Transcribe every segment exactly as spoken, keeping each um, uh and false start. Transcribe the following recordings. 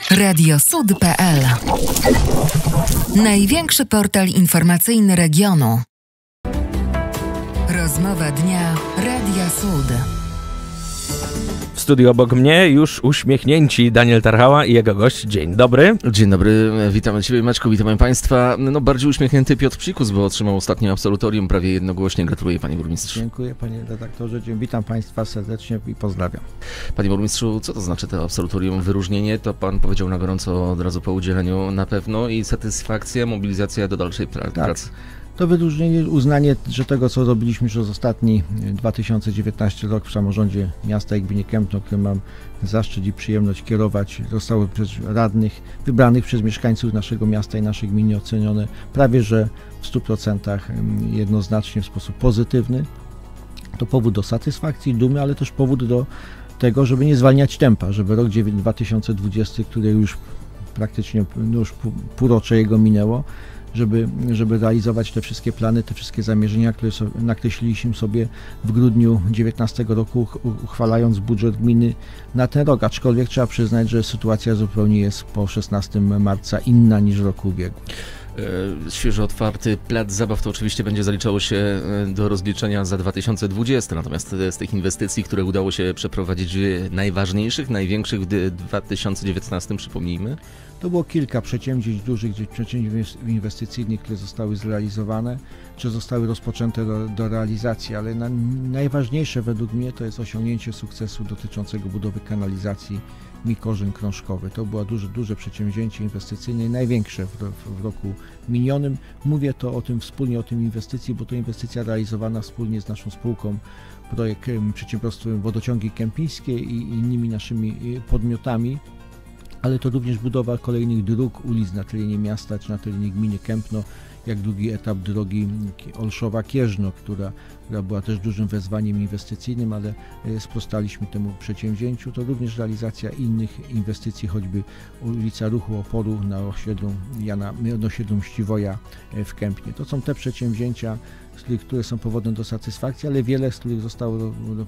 Radio Sud kropka pe el. Największy portal informacyjny regionu. Rozmowa dnia Radia Sud. W studiu obok mnie już uśmiechnięci Daniel Tarchała i jego gość. Dzień dobry. Dzień dobry, witam Ciebie Maćku, witam Państwa. No bardziej uśmiechnięty Piotr Psikus, bo otrzymał ostatnio absolutorium prawie jednogłośnie. Gratuluję Panie Burmistrzu. Dziękuję Panie redaktorze, dzień, witam Państwa serdecznie i pozdrawiam. Panie Burmistrzu, co to znaczy to absolutorium? Wyróżnienie to Pan powiedział na gorąco od razu po udzieleniu na pewno i satysfakcja, mobilizacja do dalszej pra- pracy. To wyróżnienie, uznanie, że tego, co robiliśmy przez ostatni dwa tysiące dziewiętnasty rok w samorządzie miasta i gminy Kępno, który mam zaszczyt i przyjemność kierować, zostało przez radnych wybranych przez mieszkańców naszego miasta i naszej gminy ocenione prawie że w stu procentach jednoznacznie w sposób pozytywny. To powód do satysfakcji, dumy, ale też powód do tego, żeby nie zwalniać tempa, żeby rok dwa tysiące dwudziesty, który już praktycznie no już półrocze jego minęło, Żeby, żeby realizować te wszystkie plany, te wszystkie zamierzenia, które so, nakreśliliśmy sobie w grudniu dziewiętnastego roku, uchwalając budżet gminy na ten rok. Aczkolwiek trzeba przyznać, że sytuacja zupełnie jest po szesnastego marca inna niż w roku ubiegłym. Świeżo otwarty plac zabaw to oczywiście będzie zaliczało się do rozliczenia za dwa tysiące dwudziesty, natomiast z tych inwestycji, które udało się przeprowadzić, najważniejszych, największych w dwa tysiące dziewiętnastym, przypomnijmy? To było kilka przedsięwzięć dużych, przedsięwzięć inwestycyjnych, które zostały zrealizowane, czy zostały rozpoczęte do, do realizacji, ale na, najważniejsze według mnie to jest osiągnięcie sukcesu dotyczącego budowy kanalizacji Mikorzyn-Krążkowy. To było duże, duże przedsięwzięcie inwestycyjne, największe w, w, w roku minionym. Mówię to o tym wspólnie, o tym inwestycji, bo to inwestycja realizowana wspólnie z naszą spółką projekt Przedsiębiorstwem Wodociągi Kępińskie i innymi naszymi podmiotami, ale to również budowa kolejnych dróg, ulic na terenie miasta czy na terenie gminy Kępno, jak drugi etap drogi Olszowa-Kierzno, która, która była też dużym wezwaniem inwestycyjnym, ale sprostaliśmy temu przedsięwzięciu. To również realizacja innych inwestycji, choćby ulica Ruchu Oporu na osiedlu Jana, na osiedlu Mściwoja w Kępnie. To są te przedsięwzięcia, które są powodem do satysfakcji, ale wiele z których zostało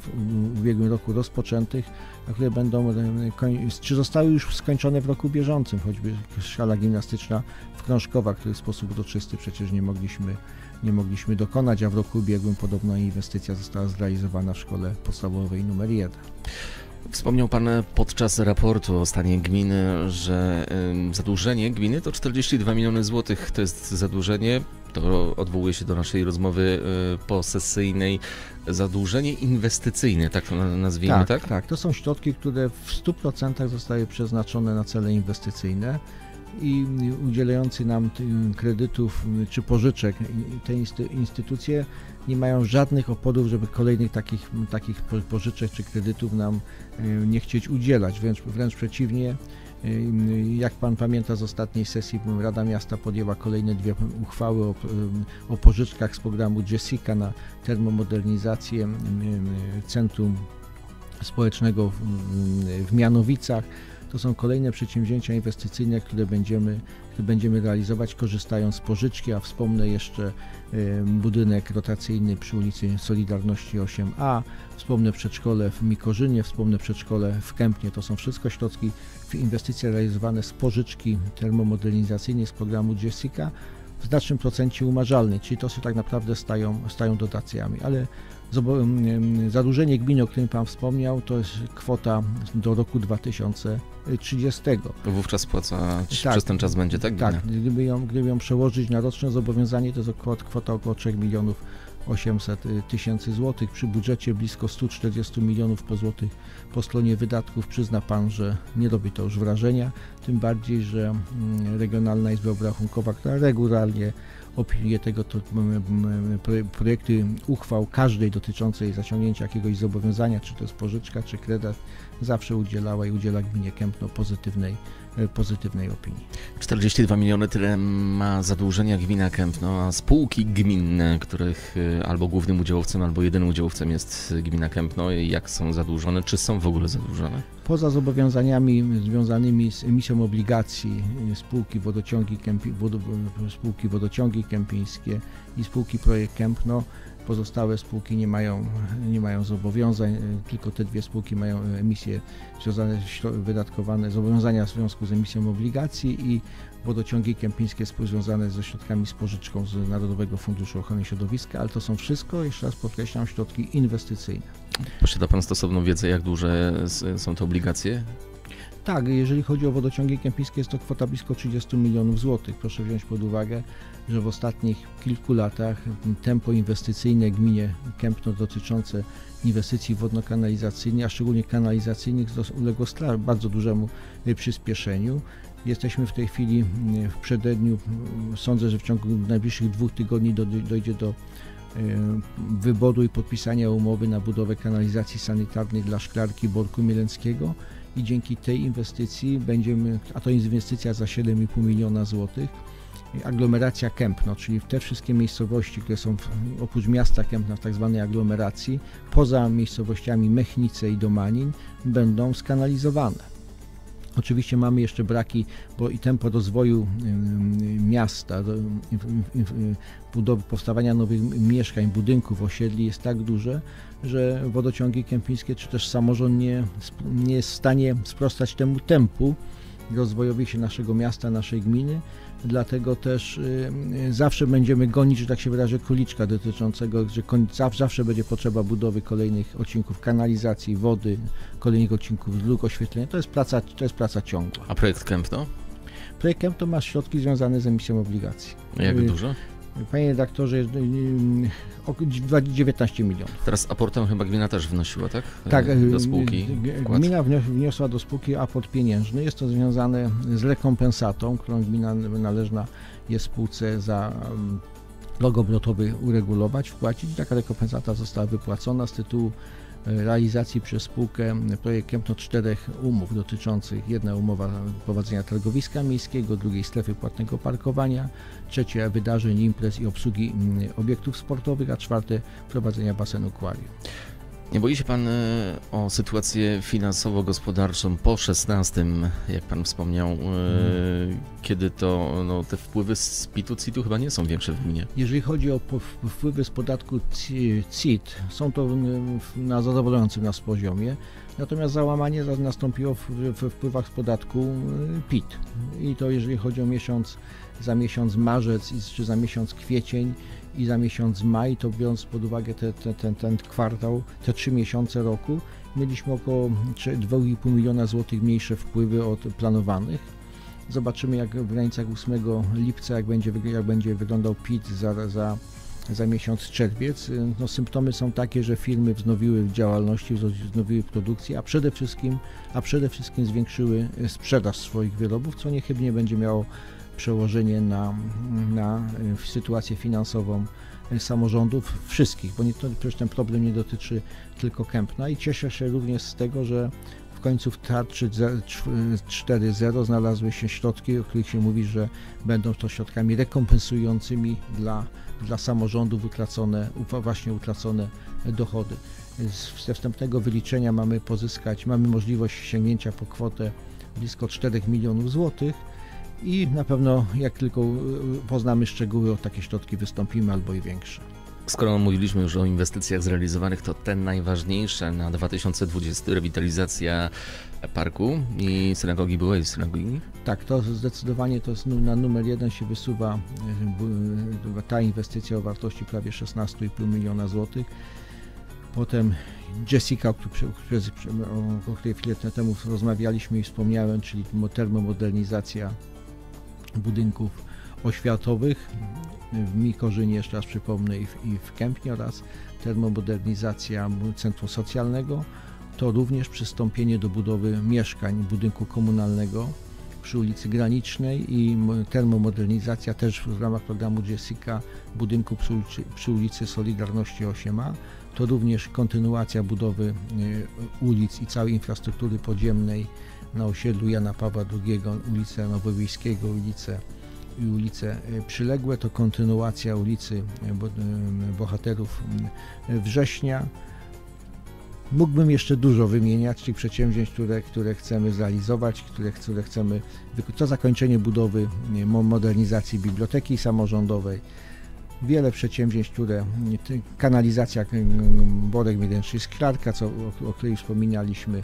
w ubiegłym roku rozpoczętych, a które będą, czy zostały już skończone w roku bieżącym, choćby szala gimnastyczna w Krążkowach, której w sposób uroczysty przecież nie mogliśmy, nie mogliśmy dokonać, a w roku ubiegłym podobna inwestycja została zrealizowana w szkole podstawowej numer jeden. Wspomniał Pan podczas raportu o stanie gminy, że zadłużenie gminy to czterdzieści dwa miliony złotych. To jest zadłużenie, to odwołuje się do naszej rozmowy posesyjnej, zadłużenie inwestycyjne, tak to nazwijmy, tak? Tak, tak. To są środki, które w stu procentach zostały przeznaczone na cele inwestycyjne i udzielający nam kredytów czy pożyczek te instytucje nie mają żadnych oporów, żeby kolejnych takich, takich pożyczek czy kredytów nam nie chcieć udzielać, wręcz, wręcz przeciwnie. Jak Pan pamięta, z ostatniej sesji Rada Miasta podjęła kolejne dwie uchwały o, o pożyczkach z programu Jessica na termomodernizację Centrum Społecznego w, w Mianowicach. To są kolejne przedsięwzięcia inwestycyjne, które będziemy, które będziemy realizować, korzystając z pożyczki, a wspomnę jeszcze budynek rotacyjny przy ulicy Solidarności osiem A, wspomnę przedszkole w Mikorzynie, wspomnę przedszkole w Kępnie. To są wszystko środki, inwestycje realizowane z pożyczki termomodernizacyjnej z programu Jessica w znacznym procencie umarzalnej, czyli to się tak naprawdę stają, stają dotacjami, ale zadłużenie gminy, o którym Pan wspomniał, to jest kwota do roku dwa tysiące trzydziestego. Wówczas płaca tak, przez ten czas będzie, tak? Tak, gdyby ją, gdyby ją przełożyć na roczne zobowiązanie, to jest kwota około trzech milionów osiemset tysięcy złotych. Przy budżecie blisko stu czterdziestu milionów po złotych po stronie wydatków przyzna Pan, że nie robi to już wrażenia, tym bardziej, że Regionalna Izba Obrachunkowa, która regularnie opiniuje tego to projekty uchwał każdej dotyczącej zaciągnięcia jakiegoś zobowiązania, czy to jest pożyczka, czy kredyt, zawsze udzielała i udziela gminie Kępno pozytywnej, pozytywnej opinii. czterdzieści dwa miliony tyle ma zadłużenia gmina Kępno, a spółki gminne, których albo głównym udziałowcem, albo jedynym udziałowcem jest gmina Kępno, jak są zadłużone, czy są w ogóle zadłużone? Poza zobowiązaniami związanymi z emisją obligacji spółki Wodociągi, Kępi, Wod, spółki Wodociągi Kępińskie i spółki Projekt Kępno, Pozostałe spółki nie mają, nie mają zobowiązań, tylko te dwie spółki mają emisje związane, wydatkowane, zobowiązania w związku z emisją obligacji i wodociągi kępińskie związane ze środkami z pożyczką z Narodowego Funduszu Ochrony Środowiska, ale to są wszystko, jeszcze raz podkreślam, środki inwestycyjne. Posiada Pan stosowną wiedzę, jak duże są te obligacje? Tak, jeżeli chodzi o wodociągi kępińskie, jest to kwota blisko trzydzieści milionów złotych. Proszę wziąć pod uwagę, że w ostatnich kilku latach tempo inwestycyjne gminie Kępno dotyczące inwestycji wodno-kanalizacyjnych, a szczególnie kanalizacyjnych, uległo bardzo dużemu przyspieszeniu. Jesteśmy w tej chwili w przededniu, sądzę, że w ciągu najbliższych dwóch tygodni dojdzie do wyboru i podpisania umowy na budowę kanalizacji sanitarnej dla Szklarki Borku Mielenckiego i dzięki tej inwestycji będziemy, a to jest inwestycja za siedem i pół miliona złotych, aglomeracja Kępno, czyli te wszystkie miejscowości, które są w, oprócz miasta Kępna w tak zwanej aglomeracji, poza miejscowościami Mechnice i Domanin, będą skanalizowane. Oczywiście mamy jeszcze braki, bo i tempo rozwoju miasta, budowy, powstawania nowych mieszkań, budynków, osiedli jest tak duże, że wodociągi kępińskie czy też samorząd nie, nie jest w stanie sprostać temu tempu rozwojowi się naszego miasta, naszej gminy. Dlatego też y, zawsze będziemy gonić, że tak się wyrażę, króliczka dotyczącego, że kon, zawsze będzie potrzeba budowy kolejnych odcinków kanalizacji, wody, kolejnych odcinków dróg, oświetlenia. To jest praca, to jest praca ciągła. A projekt Kępno? Projekt Kępno ma środki związane z emisją obligacji. A jak y, dużo? Panie redaktorze, około dziewiętnaście milionów. Teraz aportem chyba gmina też wnosiła, tak? Tak, do spółki. Wkład. Gmina wniosła do spółki aport pieniężny. Jest to związane z rekompensatą, którą gmina należna jest spółce za rok obrotowy uregulować, wpłacić. Taka rekompensata została wypłacona z tytułu realizacji przez spółkę projekt Kępno czterech umów dotyczących: jedna umowa prowadzenia targowiska miejskiego, drugiej strefy płatnego parkowania, trzecia wydarzeń, imprez i obsługi obiektów sportowych, a czwarte prowadzenia basenu Quarium. Nie boi się Pan o sytuację finansowo-gospodarczą po szesnastym, jak Pan wspomniał, hmm. kiedy to no, te wpływy z pitu, citu chyba nie są większe w gminie? Jeżeli chodzi o wpływy z podatku C I T, są to na zadowalającym nas poziomie, natomiast załamanie nastąpiło w, w wpływach z podatku P I T. I to jeżeli chodzi o miesiąc, za miesiąc marzec czy za miesiąc kwiecień i za miesiąc maj, to biorąc pod uwagę te, te, ten, ten kwartał, te trzy miesiące roku, mieliśmy około dwa i pół miliona złotych mniejsze wpływy od planowanych. Zobaczymy, jak w granicach ósmego lipca, jak będzie, jak będzie wyglądał P I T za, za, za miesiąc czerwiec. No, symptomy są takie, że firmy wznowiły działalności, wznowiły produkcję, a przede wszystkim, a przede wszystkim zwiększyły sprzedaż swoich wyrobów, co niechybnie będzie miało przełożenie na, na sytuację finansową samorządów wszystkich, bo nie, to, przecież ten problem nie dotyczy tylko Kępna i cieszę się również z tego, że w końcu w tarczy cztery zero znalazły się środki, o których się mówi, że będą to środkami rekompensującymi dla, dla samorządów utracone, właśnie utracone dochody. Ze wstępnego wyliczenia mamy pozyskać, mamy możliwość sięgnięcia po kwotę blisko czterech milionów złotych, i na pewno jak tylko poznamy szczegóły, o takie środki wystąpimy albo i większe. Skoro mówiliśmy już o inwestycjach zrealizowanych, to te najważniejsze na dwa tysiące dwudziesty, rewitalizacja parku i synagogi byłej synagogi? Tak, to zdecydowanie to jest na numer jeden się wysuwa ta inwestycja o wartości prawie szesnaście i pół miliona złotych. Potem Jessica, o której chwilę temu rozmawialiśmy i wspomniałem, czyli termomodernizacja budynków oświatowych w Mikorzynie, jeszcze raz przypomnę, i w, i w Kępnie, oraz termomodernizacja centrum socjalnego. To również przystąpienie do budowy mieszkań, budynku komunalnego przy ulicy Granicznej i termomodernizacja też w ramach programu Jessica budynku przy ulicy, przy ulicy Solidarności osiem A. To również kontynuacja budowy ulic i całej infrastruktury podziemnej na osiedlu Jana Pawła drugiego, ulicę Nowowiejskiego, ulice i ulice przyległe. To kontynuacja ulicy Bohaterów Września. Mógłbym jeszcze dużo wymieniać tych przedsięwzięć, które, które chcemy zrealizować, które, które chcemy, to zakończenie budowy modernizacji biblioteki samorządowej. wiele przedsięwzięć, które kanalizacja Borek Miedenczy, Sklarka, co, o, o której wspominaliśmy,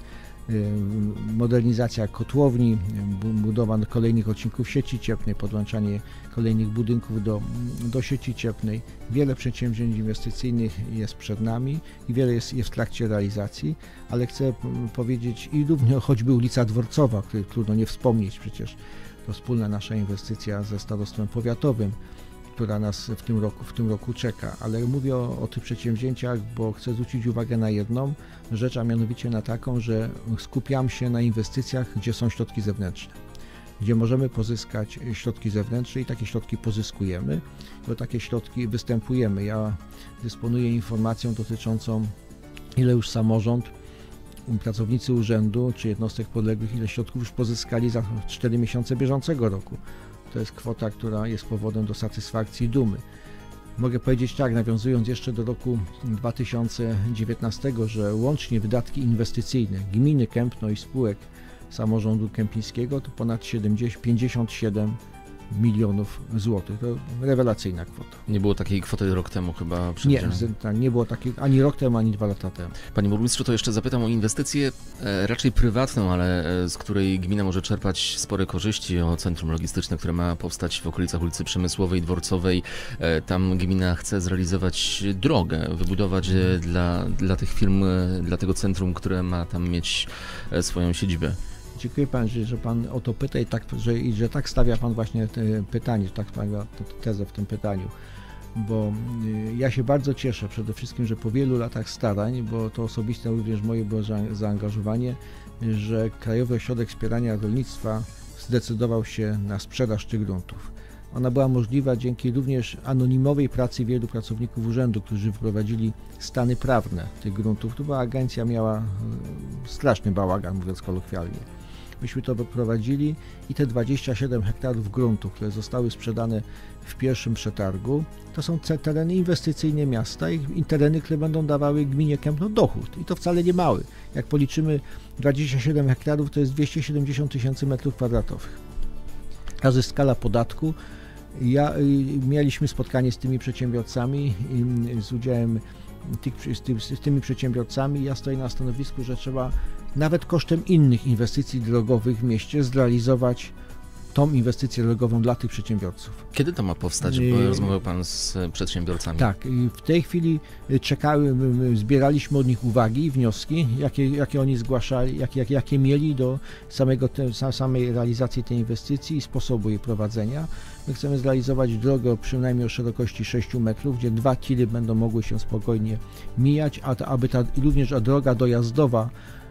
modernizacja kotłowni, budowa kolejnych odcinków sieci cieplnej, podłączanie kolejnych budynków do, do sieci cieplnej. Wiele przedsięwzięć inwestycyjnych jest przed nami i wiele jest, jest w trakcie realizacji, ale chcę powiedzieć i również choćby ulica Dworcowa, o której trudno nie wspomnieć, przecież to wspólna nasza inwestycja ze starostwem powiatowym, która nas w tym roku, w tym roku czeka, ale mówię o, o tych przedsięwzięciach, bo chcę zwrócić uwagę na jedną rzecz, a mianowicie na taką, że skupiam się na inwestycjach, gdzie są środki zewnętrzne, gdzie możemy pozyskać środki zewnętrzne i takie środki pozyskujemy, bo takie środki występujemy. Ja dysponuję informacją dotyczącą, ile już samorząd, pracownicy urzędu czy jednostek podległych, ile środków już pozyskali za cztery miesiące bieżącego roku. To jest kwota, która jest powodem do satysfakcji i dumy. Mogę powiedzieć tak, nawiązując jeszcze do roku dwa tysiące dziewiętnastego, że łącznie wydatki inwestycyjne gminy Kępno i spółek samorządu kępińskiego to ponad pięćdziesiąt siedem milionów złotych. To rewelacyjna kwota. Nie było takiej kwoty rok temu chyba? Nie, tak, nie było takiej ani rok temu, ani dwa lata temu. Panie burmistrzu, to jeszcze zapytam o inwestycję e, raczej prywatną, ale e, z której gmina może czerpać spore korzyści, o centrum logistyczne, które ma powstać w okolicach ulicy Przemysłowej, Dworcowej. E, tam gmina chce zrealizować drogę, wybudować e, dla, dla tych firm, e, dla tego centrum, które ma tam mieć e, swoją siedzibę. Dziękuję Pan, że, że Pan o to pyta i, tak, że, i że tak stawia Pan właśnie te pytanie, że tak stawia tezę w tym pytaniu, bo ja się bardzo cieszę przede wszystkim, że po wielu latach starań, bo to osobiste również moje było zaangażowanie, że Krajowy Ośrodek Wspierania Rolnictwa zdecydował się na sprzedaż tych gruntów. Ona była możliwa dzięki również anonimowej pracy wielu pracowników urzędu, którzy wprowadzili stany prawne tych gruntów. Tu była agencja, miała straszny bałagan, mówiąc kolokwialnie. Myśmy to prowadzili i te dwadzieścia siedem hektarów gruntów, które zostały sprzedane w pierwszym przetargu, to są tereny inwestycyjne miasta i tereny, które będą dawały gminie Kępno dochód. I to wcale nie mały. Jak policzymy dwadzieścia siedem hektarów, to jest dwieście siedemdziesiąt tysięcy metrów kwadratowych. Razy skala podatku. Ja, mieliśmy spotkanie z tymi przedsiębiorcami, z udziałem tych, z, ty, z tymi przedsiębiorcami. Ja stoję na stanowisku, że trzeba nawet kosztem innych inwestycji drogowych w mieście zrealizować tą inwestycję drogową dla tych przedsiębiorców. Kiedy to ma powstać? Bo yy, rozmawiał Pan z przedsiębiorcami. Tak, w tej chwili czekały, zbieraliśmy od nich uwagi i wnioski, jakie, jakie oni zgłaszali, jakie, jakie, jakie mieli do samego te, samej realizacji tej inwestycji i sposobu jej prowadzenia. My chcemy zrealizować drogę przynajmniej o szerokości sześciu metrów, gdzie dwa tiry będą mogły się spokojnie mijać, a to, aby ta również droga dojazdowa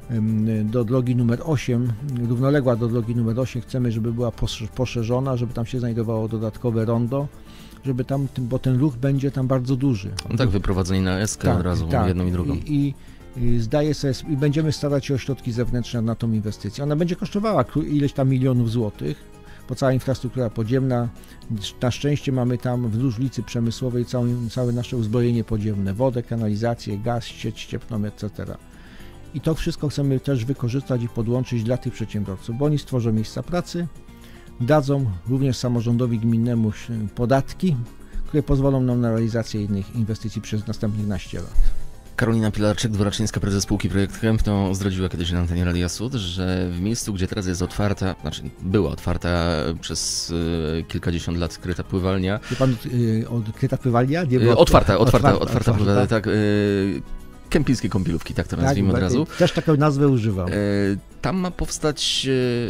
do drogi numer osiem, równoległa do drogi numer osiem, chcemy, żeby była poszerzona, żeby tam się znajdowało dodatkowe rondo, żeby tam, bo ten ruch będzie tam bardzo duży. No tak, wyprowadzenie na eskę tak, od razu, tak. jedną i drugą. I, i zdaję sobie, i będziemy starać się o środki zewnętrzne na tą inwestycję. Ona będzie kosztowała ileś tam milionów złotych, bo cała infrastruktura podziemna, na szczęście mamy tam wzdłuż ulicy Przemysłowej całe, całe nasze uzbrojenie podziemne, wodę, kanalizację, gaz, sieć cieplną, et cetera. I to wszystko chcemy też wykorzystać i podłączyć dla tych przedsiębiorców, bo oni stworzą miejsca pracy, dadzą również samorządowi gminnemu podatki, które pozwolą nam na realizację innych inwestycji przez następnych naście lat. Karolina Pilarczyk-Dworaczyńska, prezes spółki Projekt Kępno, zdradziła kiedyś na antenie Radia Sud, że w miejscu, gdzie teraz jest otwarta, znaczy była otwarta przez y, kilkadziesiąt lat kryta pływalnia. Wie pan, y, od kryta pływalnia? Nie było, otwarta, otwarta, otwarta, otwarta, otwarta pływalnia, tak. Y, Kępińskie kąpielówki, tak to nazwijmy tak, od razu. Też taką nazwę używam. E, tam ma powstać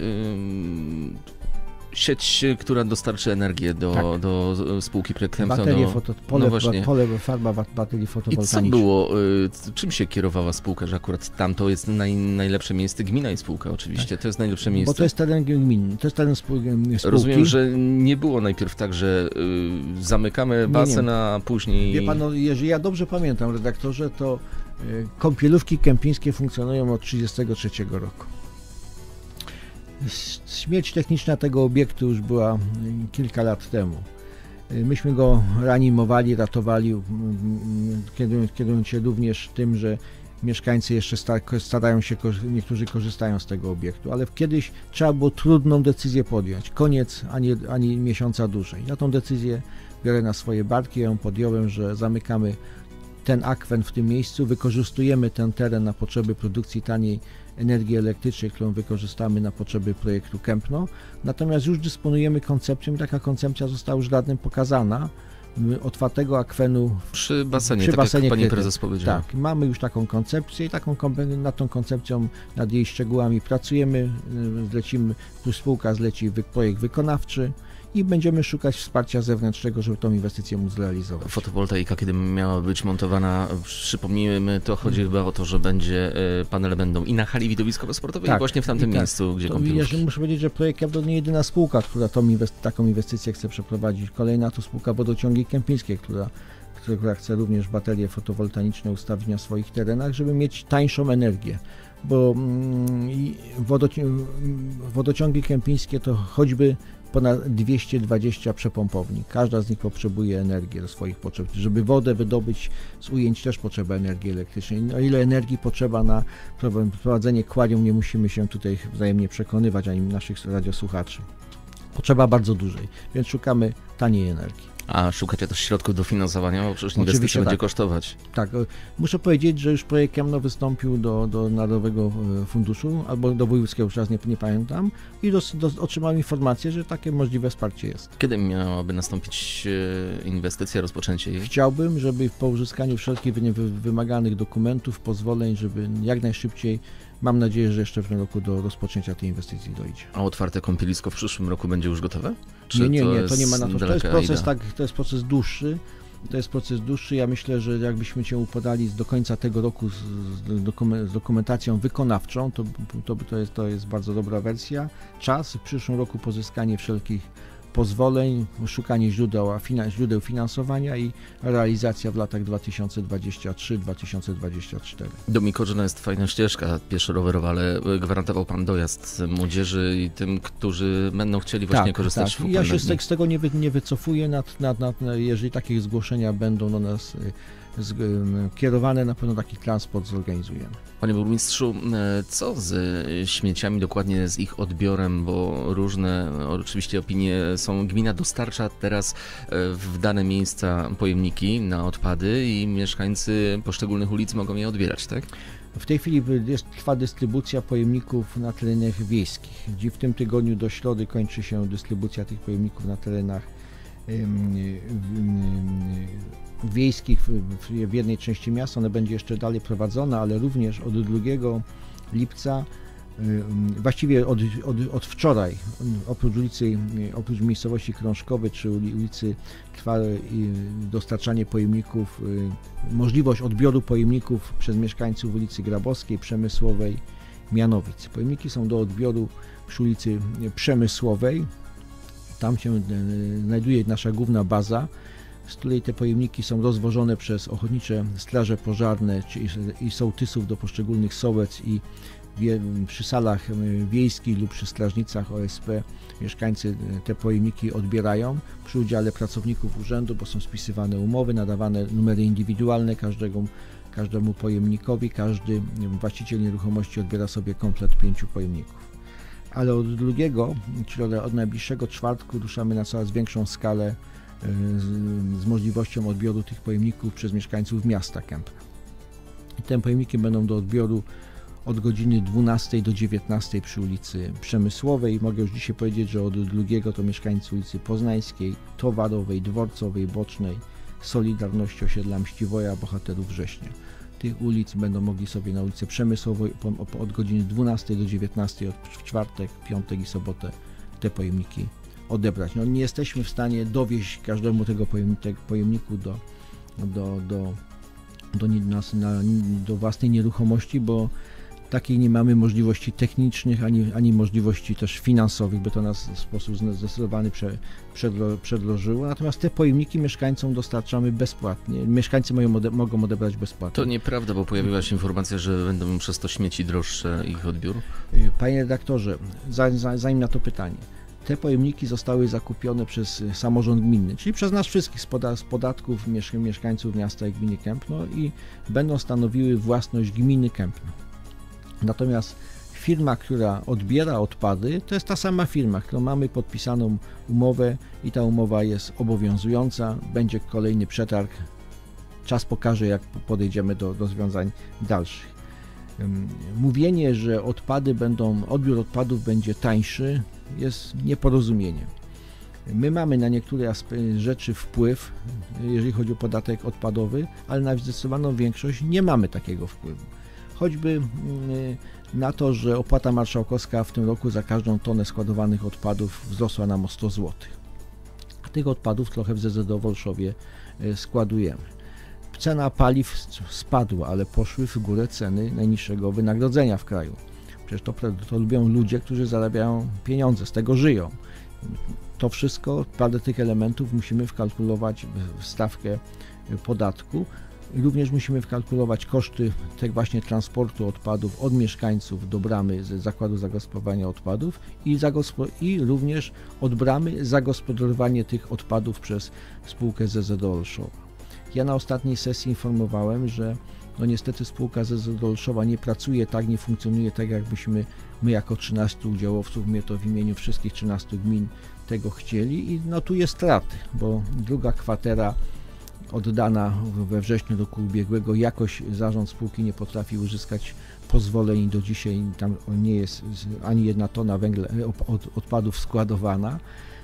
e, sieć, która dostarczy energię do, tak. do spółki Projekt Kępno. Baterie, do, foto, pole, no pole, farba baterii fotowoltaicznych. I co było, e, czym się kierowała spółka, że akurat tam to jest naj, najlepsze miejsce, gmina i spółka oczywiście, tak. to jest najlepsze miejsce. Bo to jest teren gminny, to jest teren spółki. Rozumiem, że nie było najpierw tak, że y, zamykamy basen, nie, nie. a później... Wie pan, no, jeżeli ja dobrze pamiętam, redaktorze, to kąpielówki kępińskie funkcjonują od trzydziestego trzeciego roku. Śmierć techniczna tego obiektu już była kilka lat temu. Myśmy go reanimowali, ratowali, kierując się również tym, że mieszkańcy jeszcze starają się, niektórzy korzystają z tego obiektu, ale kiedyś trzeba było trudną decyzję podjąć, koniec ani, ani miesiąca dłużej. Ja tą decyzję biorę na swoje barki, ja ją podjąłem, że zamykamy ten akwen w tym miejscu, wykorzystujemy ten teren na potrzeby produkcji taniej energii elektrycznej, którą wykorzystamy na potrzeby projektu Kępno, natomiast już dysponujemy koncepcją, taka koncepcja została już radnym pokazana, otwartego akwenu przy basenie, przy tak basenie jak pani Kryty. prezes powiedziała. Tak, mamy już taką koncepcję i taką, nad tą koncepcją, nad jej szczegółami pracujemy, zlecimy, spółka zleci projekt wykonawczy i będziemy szukać wsparcia zewnętrznego, żeby tą inwestycję móc zrealizować. Fotowoltaika, kiedy miała być montowana, przypomnijmy, to chodzi hmm. chyba o to, że będzie, panele będą i na hali widowiskowo-sportowej, tak, i właśnie w tamtym tak. miejscu, gdzie kąpielówki. Muszę powiedzieć, że projekt Kępno to nie jedyna spółka, która tą inwest- taką inwestycję chce przeprowadzić. Kolejna to spółka Wodociągi Kępińskie, która, która chce również baterie fotowoltaiczne ustawić na swoich terenach, żeby mieć tańszą energię. Bo mm, wodoci- wodociągi kępińskie to choćby ponad dwieście dwadzieścia przepompowni. Każda z nich potrzebuje energii do swoich potrzeb. Żeby wodę wydobyć z ujęć też potrzeba energii elektrycznej. No ile energii potrzeba na prowadzenie kwarium, nie musimy się tutaj wzajemnie przekonywać, ani naszych radiosłuchaczy. Potrzeba bardzo dużej, więc szukamy taniej energii. A szukacie też środków dofinansowania, bo przecież inwestycja będzie tak. kosztować. Tak, muszę powiedzieć, że już projekt Kępno wystąpił do, do Narodowego Funduszu albo do Wojewódzkiego, już raz nie, nie pamiętam, i do, do, otrzymałem informację, że takie możliwe wsparcie jest. Kiedy miałaby nastąpić inwestycja, rozpoczęcie jej? Chciałbym, żeby po uzyskaniu wszelkich wymaganych dokumentów, pozwoleń, żeby jak najszybciej, mam nadzieję, że jeszcze w tym roku do rozpoczęcia tej inwestycji dojdzie. A otwarte kąpielisko w przyszłym roku będzie już gotowe? Czy nie, nie, nie, to, to nie ma na to. To jest proces, tak, to jest proces dłuższy. To jest proces dłuższy. Ja myślę, że jakbyśmy się upodali do końca tego roku z, z dokumentacją wykonawczą, to, to, to, jest, to jest bardzo dobra wersja. Czas, w przyszłym roku pozyskanie wszelkich pozwoleń, szukanie źródeł, źródeł finansowania i realizacja w latach dwa tysiące dwudziestym trzecim do dwa tysiące dwudziestego czwartego. Do Mikorzyna jest fajna ścieżka pieszo-rowerowa, ale gwarantował Pan dojazd młodzieży i tym, którzy będą chcieli właśnie tak, korzystać tak. w Ja się z, z tego nie, wy, nie wycofuję, nad, nad, nad, jeżeli takie zgłoszenia będą do nas z, kierowane, na pewno taki transport zorganizujemy. Panie burmistrzu, co z śmieciami, dokładnie z ich odbiorem, bo różne oczywiście opinie są. Gmina dostarcza teraz w dane miejsca pojemniki na odpady i mieszkańcy poszczególnych ulic mogą je odbierać, tak? W tej chwili jest, trwa dystrybucja pojemników na terenach wiejskich, gdzie w tym tygodniu do środy kończy się dystrybucja tych pojemników na terenach ym, ym, wiejskich w, w jednej części miasta. Ona będzie jeszcze dalej prowadzona, ale również od drugiego lipca, właściwie od, od, od wczoraj, oprócz ulicy, oprócz miejscowości Krążkowej czy ulicy trwa dostarczanie pojemników, możliwość odbioru pojemników przez mieszkańców ulicy Grabowskiej, Przemysłowej, Mianowic. Pojemniki są do odbioru przy ulicy Przemysłowej. Tam się znajduje nasza główna baza, z której te pojemniki są rozwożone przez ochotnicze straże pożarne i sołtysów do poszczególnych sołec i przy salach wiejskich lub przy strażnicach O S P mieszkańcy te pojemniki odbierają przy udziale pracowników urzędu, bo są spisywane umowy, nadawane numery indywidualne każdemu, każdemu pojemnikowi. Każdy właściciel nieruchomości odbiera sobie komplet pięciu pojemników. Ale od drugiego, czyli od najbliższego czwartku ruszamy na coraz większą skalę z, z możliwością odbioru tych pojemników przez mieszkańców miasta Kępna. I te pojemniki będą do odbioru od godziny dwunastej do dziewiętnastej przy ulicy Przemysłowej. Mogę już dzisiaj powiedzieć, że od drugiego to mieszkańcy ulicy Poznańskiej, Towarowej, Dworcowej, Bocznej, Solidarności, Osiedla Mściwoja, Bohaterów Września. Tych ulic będą mogli sobie na ulicy Przemysłowej od godziny dwunastej do dziewiętnastej w czwartek, piątek i sobotę te pojemniki odebrać. No, nie jesteśmy w stanie dowieźć każdemu tego pojemniku do, do, do, do, nas, na, do własnej nieruchomości, bo takiej nie mamy możliwości technicznych, ani, ani możliwości też finansowych, by to nas w sposób zdecydowany prze, przedro, przedłożyło. Natomiast te pojemniki mieszkańcom dostarczamy bezpłatnie. Mieszkańcy mają, mogą odebrać bezpłatnie. To nieprawda, bo pojawiła się informacja, że będą przez to śmieci droższe ich odbiór. Panie redaktorze, zanim na to pytanie. te pojemniki zostały zakupione przez samorząd gminny, czyli przez nas wszystkich z, poda z podatków mieszk mieszkańców miasta i gminy Kępno i będą stanowiły własność gminy Kępno. Natomiast firma, która odbiera odpady, to jest ta sama firma, którą mamy podpisaną umowę i ta umowa jest obowiązująca. Będzie kolejny przetarg. Czas pokaże, jak podejdziemy do rozwiązań dalszych. Mówienie, że odpady będą, odbiór odpadów będzie tańszy, jest nieporozumieniem. My mamy na niektóre rzeczy wpływ, jeżeli chodzi o podatek odpadowy, ale na zdecydowaną większość nie mamy takiego wpływu. Choćby na to, że opłata marszałkowska w tym roku za każdą tonę składowanych odpadów wzrosła nam o sto złotych. A tych odpadów trochę w Z Z O w Olszowie składujemy. Cena paliw spadła, ale poszły w górę ceny najniższego wynagrodzenia w kraju. Przecież to, to lubią ludzie, którzy zarabiają pieniądze, z tego żyją. To wszystko, parę tych elementów musimy wkalkulować w stawkę podatku. Również musimy wkalkulować koszty tak właśnie transportu odpadów od mieszkańców do bramy z zakładu zagospodarowania odpadów i, i również od bramy zagospodarowanie tych odpadów przez spółkę Z Z O Olszowa. Ja na ostatniej sesji informowałem, że no niestety spółka Z Z O Olszowa nie pracuje tak, nie funkcjonuje tak, jakbyśmy my jako trzynastu udziałowców, my to w imieniu wszystkich trzynastu gmin tego chcieli i no tu jest straty, bo druga kwatera oddana we wrześniu roku ubiegłego, jakoś zarząd spółki nie potrafi uzyskać pozwoleń, do dzisiaj tam nie jest ani jedna tona węgla, odpadów składowana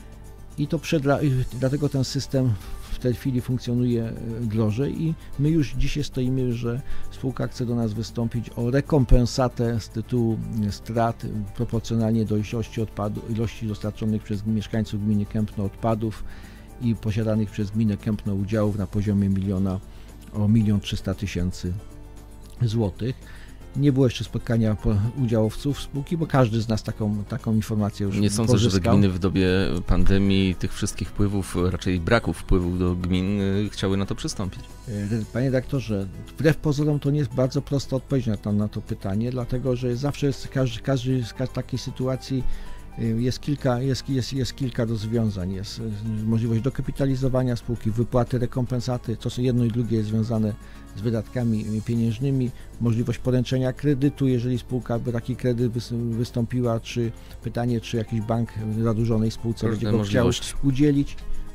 i to przed, dlatego ten system w tej chwili funkcjonuje drożej i my już dzisiaj stoimy, że spółka chce do nas wystąpić o rekompensatę z tytułu strat proporcjonalnie do ilości odpadów, ilości dostarczonych przez mieszkańców gminy Kępno odpadów i posiadanych przez gminę Kępno udziałów na poziomie miliona o milion trzysta tysięcy złotych. Nie było jeszcze spotkania udziałowców spółki, bo każdy z nas taką, taką informację już Nie sądzę, pozyskał. żeby gminy w dobie pandemii tych wszystkich wpływów, raczej braków wpływów do gmin chciały na to przystąpić. Panie redaktorze, wbrew pozorom to nie jest bardzo prosta odpowiedź na to, na to pytanie, dlatego że zawsze jest każdy, każdy z takiej sytuacji jest kilka, jest, jest, jest kilka rozwiązań. Jest możliwość dokapitalizowania spółki, wypłaty rekompensaty, to co jedno i drugie jest związane z wydatkami pieniężnymi, możliwość poręczenia kredytu, jeżeli spółka by taki kredyt wystąpiła, czy pytanie, czy jakiś bank zadłużonej spółce Różne będzie go chciał udzielić,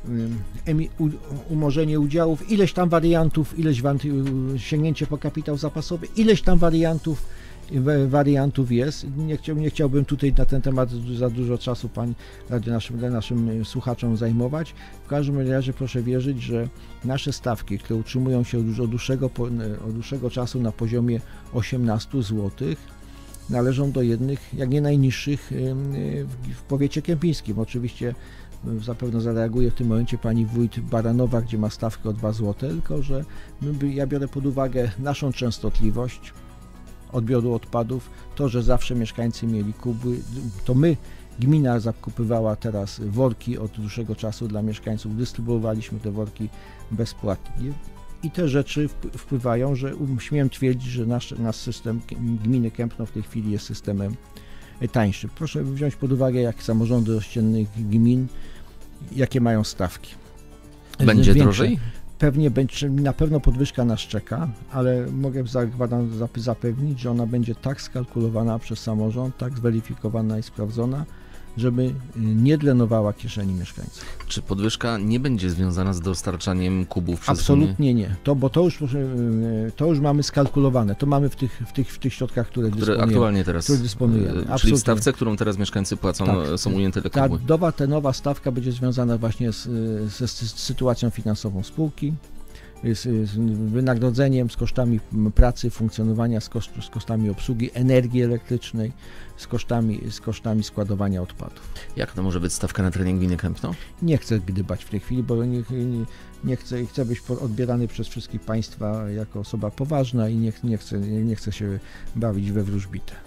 umorzenie udziałów, ileś tam wariantów, ileś sięgnięcie po kapitał zapasowy, ileś tam wariantów wariantów jest. Nie, chciał, nie chciałbym tutaj na ten temat za dużo czasu pań, naszym, naszym słuchaczom zajmować. W każdym razie proszę wierzyć, że nasze stawki, które utrzymują się od dłuższego, od dłuższego czasu na poziomie osiemnastu złotych, należą do jednych, jak nie najniższych w powiecie kępińskim. Oczywiście zapewne zareaguje w tym momencie pani wójt Baranowa, gdzie ma stawkę o dwa złote, tylko że my, ja biorę pod uwagę naszą częstotliwość odbioru odpadów, to, że zawsze mieszkańcy mieli kuby, to my, gmina zakupywała teraz worki od dłuższego czasu dla mieszkańców, dystrybuowaliśmy te worki bezpłatnie i te rzeczy wpływają, że śmiem twierdzić, że nasz, nasz system gminy Kępno w tej chwili jest systemem tańszym. Proszę wziąć pod uwagę, jak samorządy ościennych gmin, jakie mają stawki. Będzie Większe. drożej? Pewnie będzie, na pewno podwyżka nas czeka, ale mogę zapewnić, że ona będzie tak skalkulowana przez samorząd, tak zweryfikowana i sprawdzona, żeby nie drenowała kieszeni mieszkańców. Czy podwyżka nie będzie związana z dostarczaniem kubów przez Absolutnie nie. To, bo to już, to już mamy skalkulowane. To mamy w tych, w tych, w tych środkach, które, które dysponujemy. aktualnie teraz, które dysponujemy. Czyli Absolutnie. w stawce, którą teraz mieszkańcy płacą, tak, są ujęte te ta kuby. nowa, ta nowa stawka będzie związana właśnie z, z, z sytuacją finansową spółki, Z, z wynagrodzeniem, z kosztami pracy, funkcjonowania, z, koszt, z kosztami obsługi energii elektrycznej, z kosztami, z kosztami składowania odpadów. Jak to może być stawka na terenie gminy Kępno? Nie chcę gdybać w tej chwili, bo nie, nie, nie chcę, chcę być odbierany przez wszystkich Państwa jako osoba poważna i nie, nie, chcę, nie, nie chcę się bawić we wróżbitę.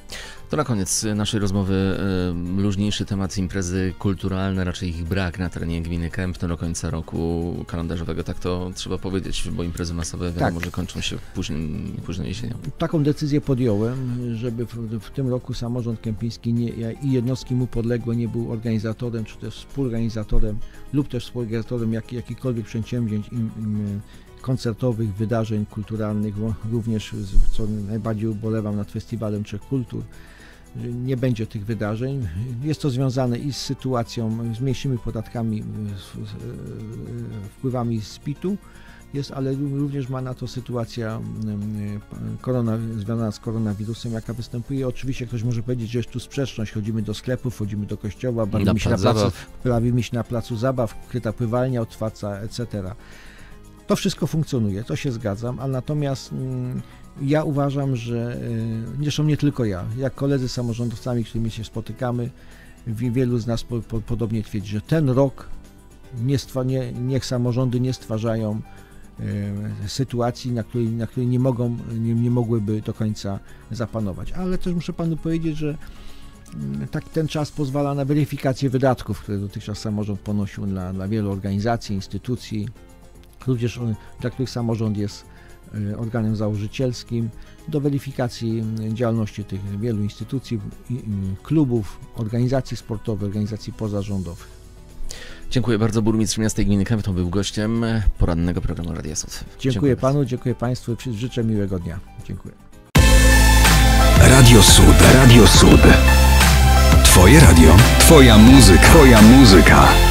To na koniec naszej rozmowy y, luźniejszy temat, imprezy kulturalne, raczej ich brak na terenie gminy Kępno do końca roku kalendarzowego, tak to trzeba powiedzieć, bo imprezy masowe wiadomo, Tak. że kończą się późnym, późną jesienią. Taką decyzję podjąłem, żeby w, w tym roku samorząd kępiński nie, i jednostki mu podległe nie był organizatorem, czy też współorganizatorem lub też współorganizatorem jak, jakichkolwiek przedsięwzięć im, im, koncertowych, wydarzeń kulturalnych, również, co najbardziej ubolewam, nad Festiwalem Trzech Kultur. Nie będzie tych wydarzeń. Jest to związane i z sytuacją, z mniejszymi podatkami, wpływami z P I T-u, jest, ale również ma na to sytuacja korona, związana z koronawirusem, jaka występuje. Oczywiście ktoś może powiedzieć, że jest tu sprzeczność. Chodzimy do sklepów, chodzimy do kościoła, bawimy się na placu, bawimy się na placu zabaw, kryta pływalnia otwarta, et cetera. To wszystko funkcjonuje, to się zgadzam, ale natomiast mm, ja uważam, że y, zresztą nie tylko ja, jak koledzy samorządowcami, z którymi się spotykamy, wielu z nas po, po, podobnie twierdzi, że ten rok nie stwa, nie, niech samorządy nie stwarzają y, sytuacji, na której, na której nie mogą, nie, nie mogłyby do końca zapanować. Ale też muszę panu powiedzieć, że y, tak ten czas pozwala na weryfikację wydatków, które dotychczas samorząd ponosił dla, dla wielu organizacji, instytucji, również dla których samorząd jest organem założycielskim, do weryfikacji działalności tych wielu instytucji, klubów, organizacji sportowych, organizacji pozarządowych. Dziękuję bardzo. Burmistrz miasta i gminy Kępno był gościem porannego programu Radia Sud. Dziękuję, Dziękuję panu, bardzo. dziękuję państwu i życzę miłego dnia. Dziękuję. Radio Sud, Radio Sud. Twoje radio, twoja muzyka, twoja muzyka.